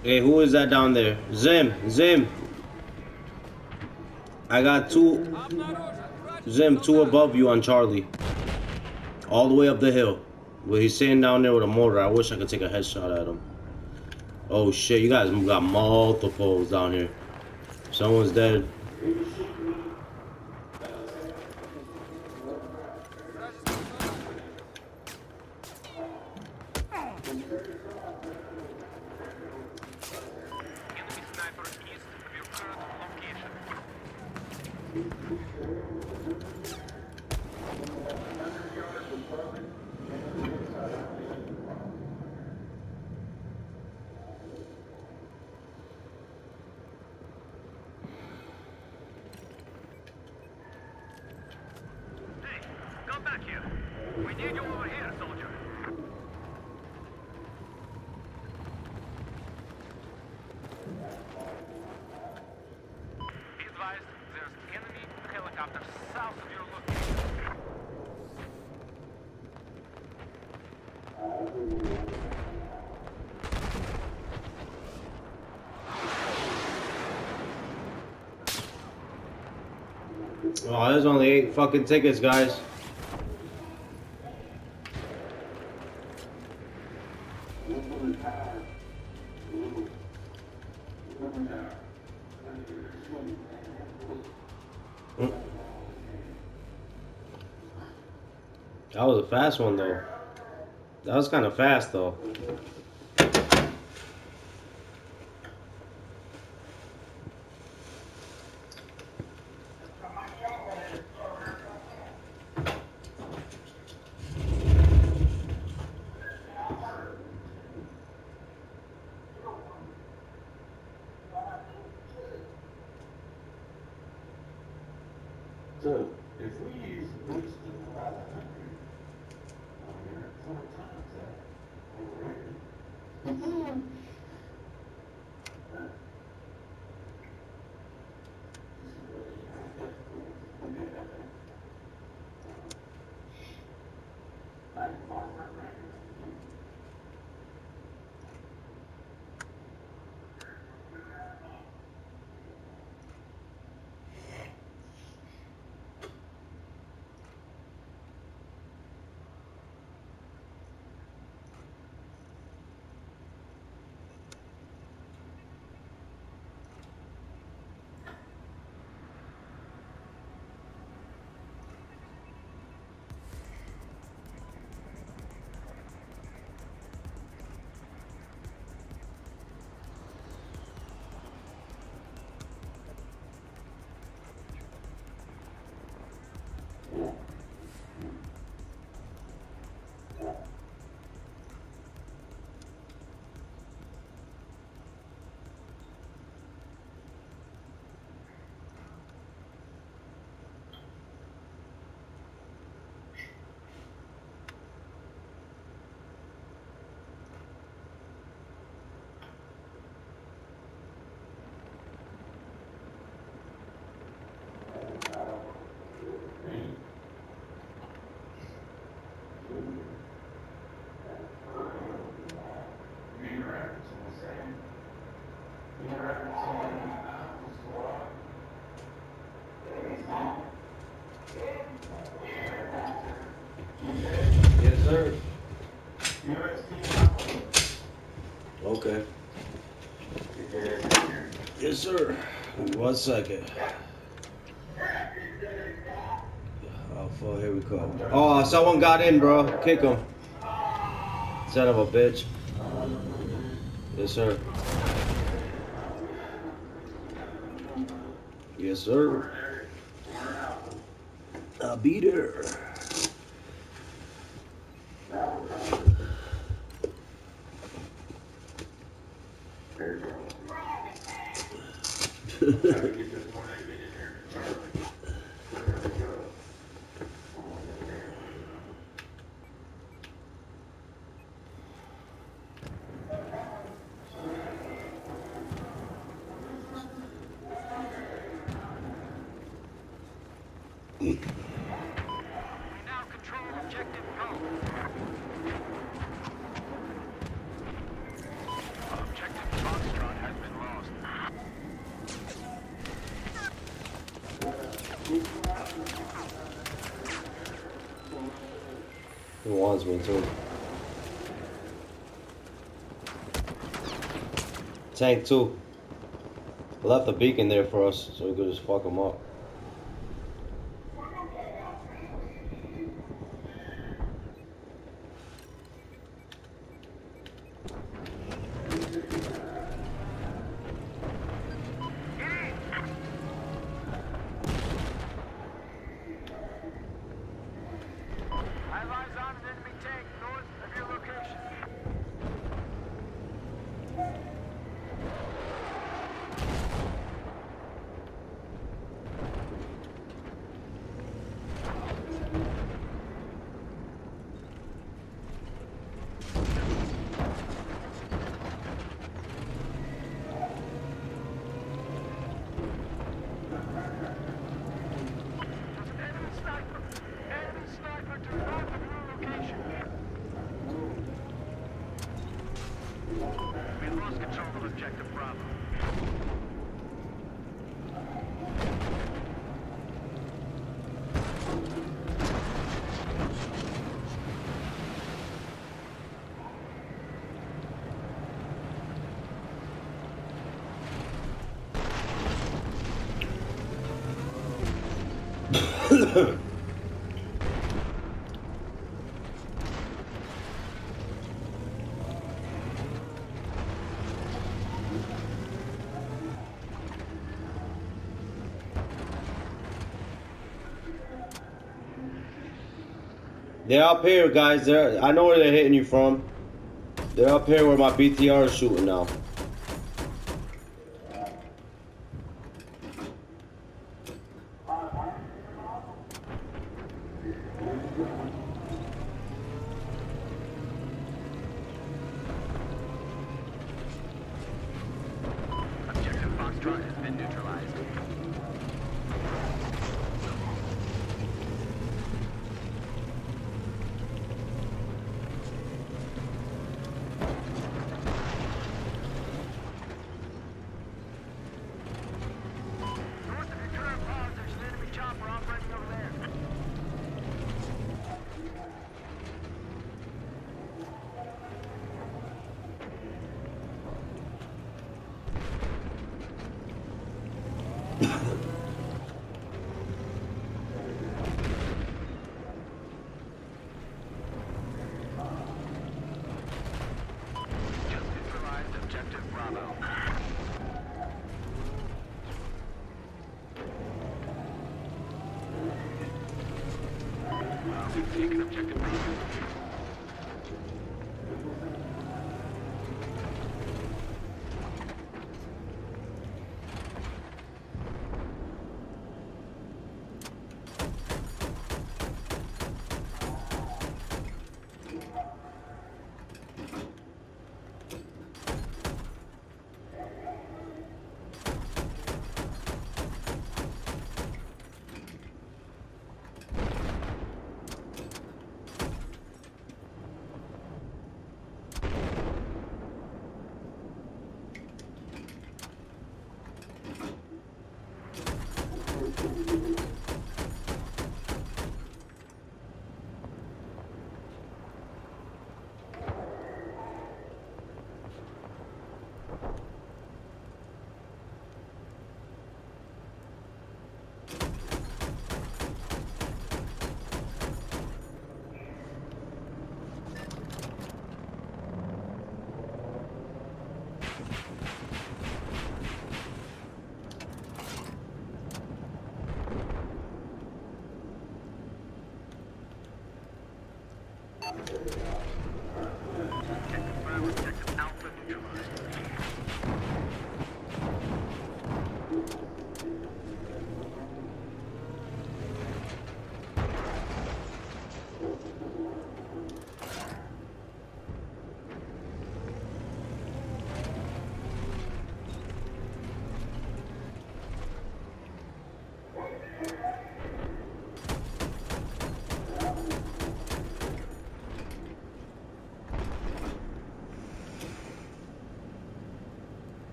Hey, who is that down there? Zim, Zim. I got two. Zim, two above you on Charlie. All the way up the hill. Well, he's sitting down there with a mortar. I wish I could take a headshot at him. Oh shit, you guys got multiples down here. Someone's dead. Oh, there's only 8 fucking tickets, guys. That was a fast one, though. That was kind of fast, though. So, if we use boots to provide the country, here 4 times that overrated. Yes, sir. Okay. Yes, sir. 1 second. Oh, fuck, here we go. Oh, someone got in, bro. Kick him. Son of a bitch. Yes, sir. Yes, sir. I'll be there. We now control objective Go. Objective Foxtrot He wants me too. Tank too. I left a beacon there for us so we could just fuck him up. I have eyes on an enemy tank north of your location. Enemy sniper to north of your location. We lost control of objective Bravo. They're up here, guys. I know where they're hitting you from. They're up here where my BTR is shooting now. Objective Foxtrot has been neutralized. North of your current pause, there's an enemy chopper operating over there. Just neutralized objective Bravo. We've taken objective Bravo.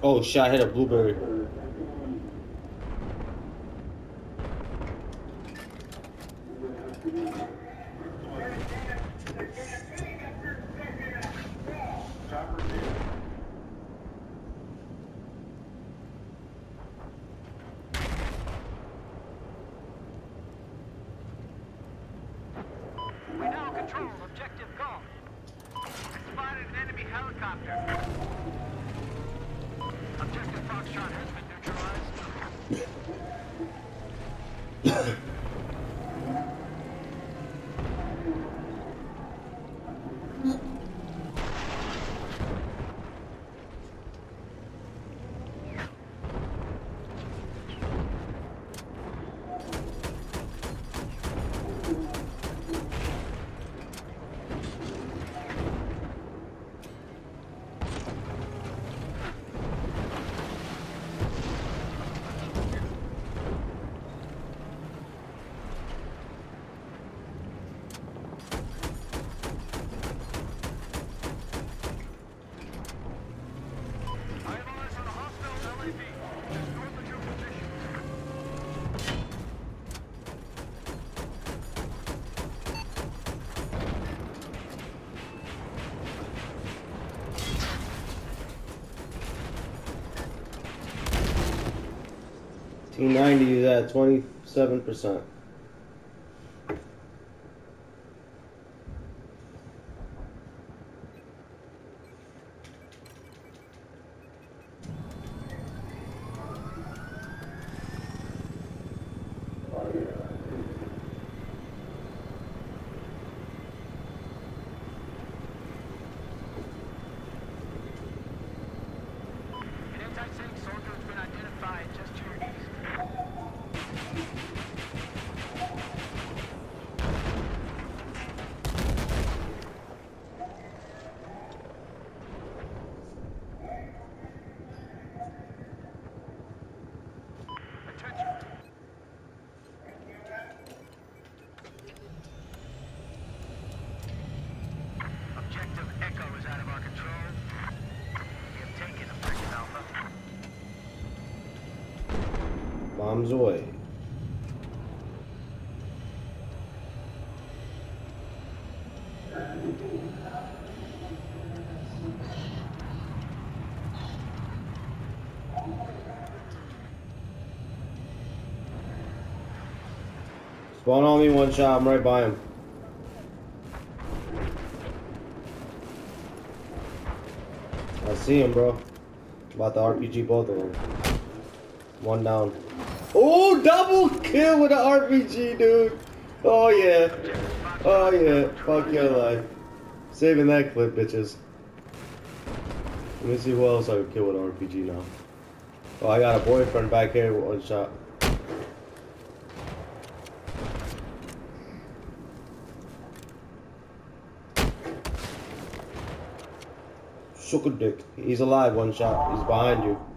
Oh shit, I hit a blueberry. Chopper here. We now control objective Golf. Spotted an enemy helicopter. Objective Foxtrot has been neutralized. I have eyes on a hostile LAV. Just north of your position. T90 is at 27%. An anti-tank soldier has been identified just to your east. Attention. Objective Echo is out of our control. We have taken Objective Alpha. Bombs away. Spawn on me, one shot, I'm right by him. I see him, bro. About to RPG both of them. One down. Oh, double kill with an RPG, dude. Oh yeah. Oh yeah. Fuck your life. Saving that clip, bitches. Let me see who else I could kill with an RPG now. Oh, I got a boyfriend back here with one shot. Shook a dick. He's alive, one shot. He's behind you.